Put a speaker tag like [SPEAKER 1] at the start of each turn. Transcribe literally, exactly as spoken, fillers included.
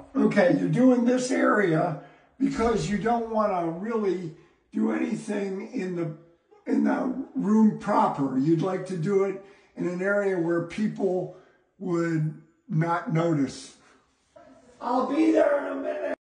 [SPEAKER 1] Okay, you're doing this area because you don't want to really do anything in the in the room proper. You'd like to do it in an area where people would not notice. I'll be there in a minute.